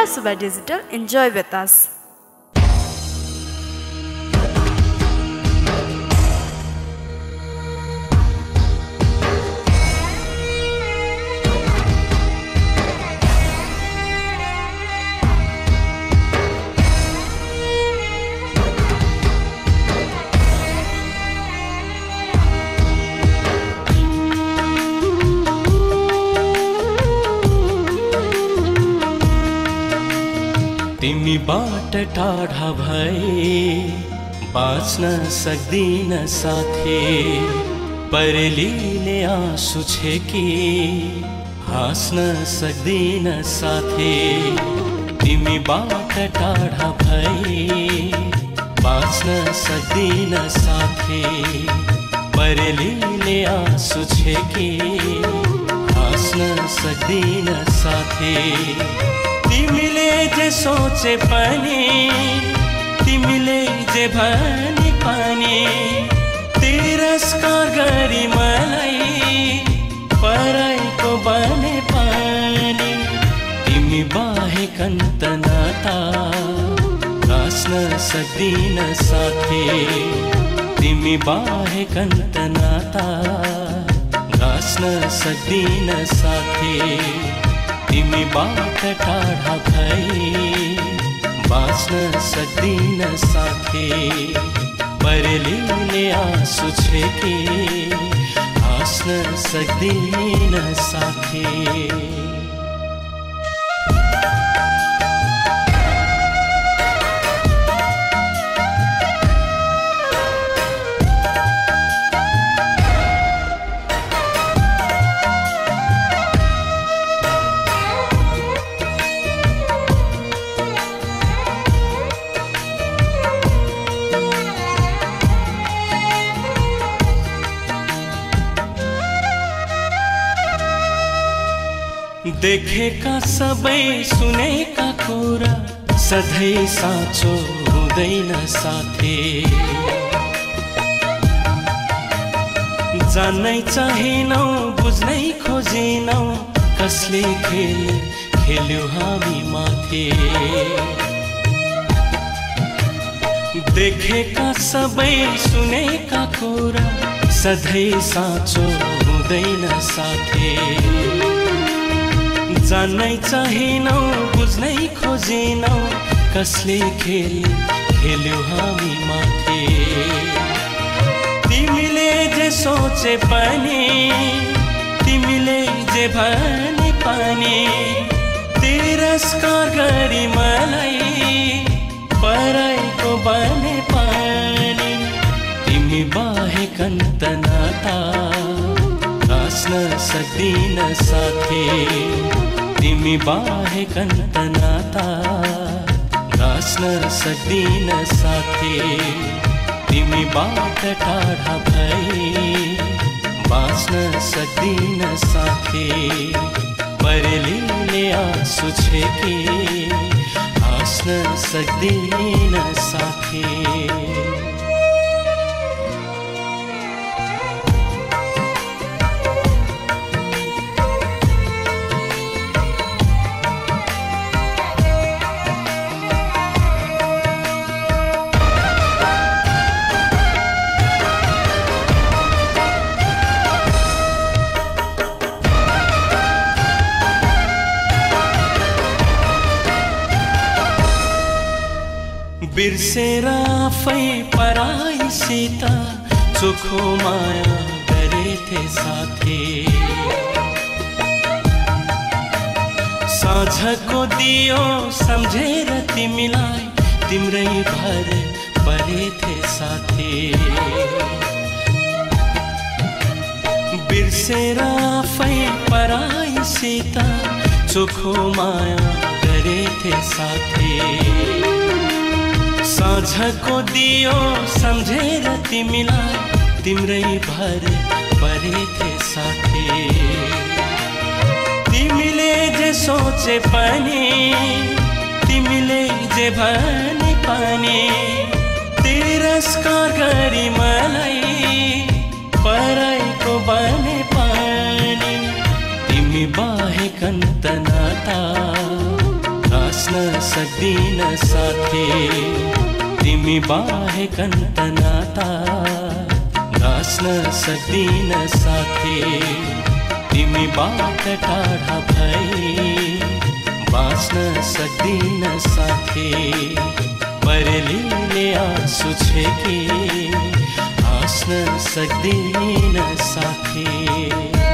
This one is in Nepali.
Suba Digital. Enjoy with us. तिमी बाट टाढा भए बाँच्न सक्दिन साथी, परेलीले आँसु छेकी हाँस्न सक्दिन साथी। तिमी बाट टाढा भए बाँच्न सक्दिन साथी, परेलीले आँसु छेकी हाँस्न सक्दिन साथी। तिमीले जे सोचे पनि, तिमीले जे भने पनि, तिरस्कार गरी मलाई पराइको बने पनि। तिमी बाहेक अन्त नाता गाँस्न सक्दिन साथी, तिमी बाहेक अन्त नाता गाँस्न सक्दिन साथी। तिमी बाट टाढा भई बाँच्न सक्दिन साथी, परेलीले आँसु छेकी हाँस्न सक्दिन साथी। देखेका सबै सुनेका कुरा सधैँ साँचो हुँदैन साथी। जान्नै चाहेनौ बुझ्नै खोजेनौ कसले खेल खेल्यो हामी माथि। देखेका सबै सुनेका कुरा सधैँ साँचो हुँदैन साथी। जान्नै चाहेनौ बुझ्नै खोजेनौ कसले खेल खेल्यो हामी माथि। तिमीले जे सोचे पनि, तिमीले जे भने पनि, तिरस्कार गरी मलाई पराइको बने पनि। तिमी बाहेक अन्त नाता गाँस्न सक्दिन साथी, तिमी बाहेक अन्त नाता गाँस्न सक्दिन साथी। तिमी बाट टाढा भई बाँच्न सक्दिन साथी, परेलीले आँसु छेकी हाँस्न सक्दिन साथी। बिर्सेर आफै पराइसित चोखो माया गरेथे साथी। साँझको दियो सम्झेर तिमीलाई तिम्रै भर परेथे साथी। बिर्सेर आफै पराइसित चोखो माया गरेथे साथी। साँझको दियो सम्झेर तिमीलाई तिम्रै भर परेथे साथी। तिमीले जे सोचे पनि, तिमीले जे भने पनि, तिरस्कार गरी मलाई पराइको बने पनि। तिमी बाहेक अन्त नाता बाँच्न सक्दिन साथी तिमी बाहेक नाता गाँच्न सक्दिन साथी तिमी बाट टाढा भई बाँच्न सक्दिन साथी परेलीले आँसु छेकी हाँस्न सक्दिन साथी